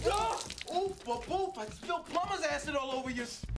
Oopa Boopa, I spilled plumber's acid all over you.